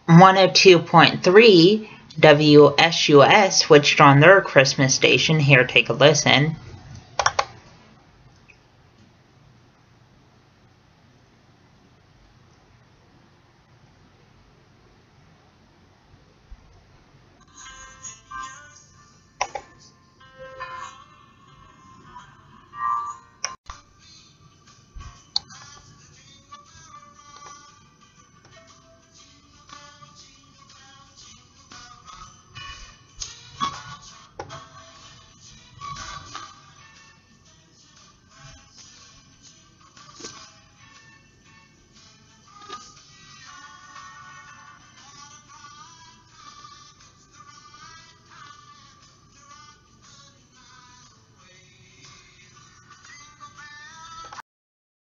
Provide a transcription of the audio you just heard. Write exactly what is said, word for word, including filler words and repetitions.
one oh two point three W S U S switched on their Christmas station. Here, take a listen.